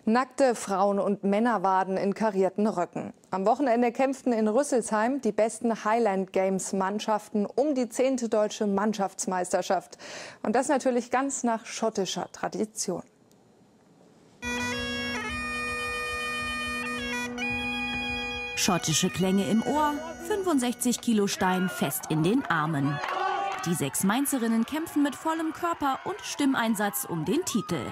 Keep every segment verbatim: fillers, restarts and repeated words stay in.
Nackte Frauen- und Männerwaden in karierten Röcken. Am Wochenende kämpften in Rüsselsheim die besten Highland Games Mannschaften um die zehnte deutsche Mannschaftsmeisterschaft. Und das natürlich ganz nach schottischer Tradition. Schottische Klänge im Ohr, fünfundsechzig Kilo Stein fest in den Armen. Die sechs Mainzerinnen kämpfen mit vollem Körper und Stimmeinsatz um den Titel.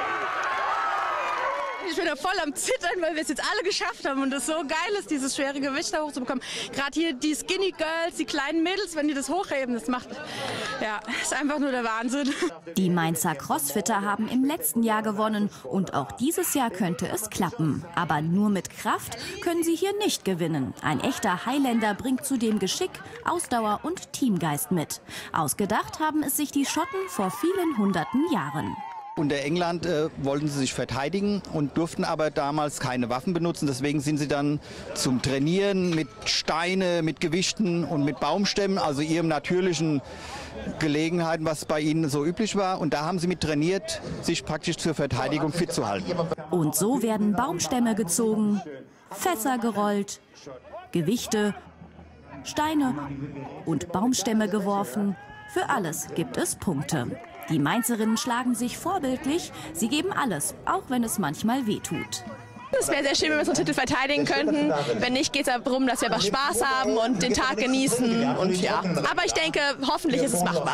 Ich bin da voll am Zittern, weil wir es jetzt alle geschafft haben und es so geil ist, dieses schwere Gewicht da hochzubekommen. Gerade hier die Skinny Girls, die kleinen Mädels, wenn die das hochheben, das macht, ja, ist einfach nur der Wahnsinn. Die Mainzer Crossfitter haben im letzten Jahr gewonnen und auch dieses Jahr könnte es klappen. Aber nur mit Kraft können sie hier nicht gewinnen. Ein echter Highlander bringt zudem Geschick, Ausdauer und Teamgeist mit. Ausgedacht haben es sich die Schotten vor vielen hunderten Jahren. Unter England äh, wollten sie sich verteidigen und durften aber damals keine Waffen benutzen. Deswegen sind sie dann zum Trainieren mit Steine, mit Gewichten und mit Baumstämmen, also ihrem natürlichen Gelegenheiten, was bei ihnen so üblich war. Und da haben sie mit trainiert, sich praktisch zur Verteidigung fit zu halten. Und so werden Baumstämme gezogen, Fässer gerollt, Gewichte, Steine und Baumstämme geworfen. Für alles gibt es Punkte. Die Mainzerinnen schlagen sich vorbildlich. Sie geben alles, auch wenn es manchmal wehtut. Es wäre sehr schön, wenn wir so einen Titel verteidigen könnten. Wenn nicht, geht es darum, dass wir einfach Spaß haben und den Tag genießen. Und ja. Aber ich denke, hoffentlich ist es machbar.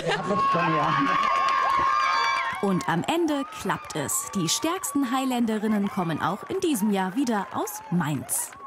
Und am Ende klappt es. Die stärksten Highlanderinnen kommen auch in diesem Jahr wieder aus Mainz.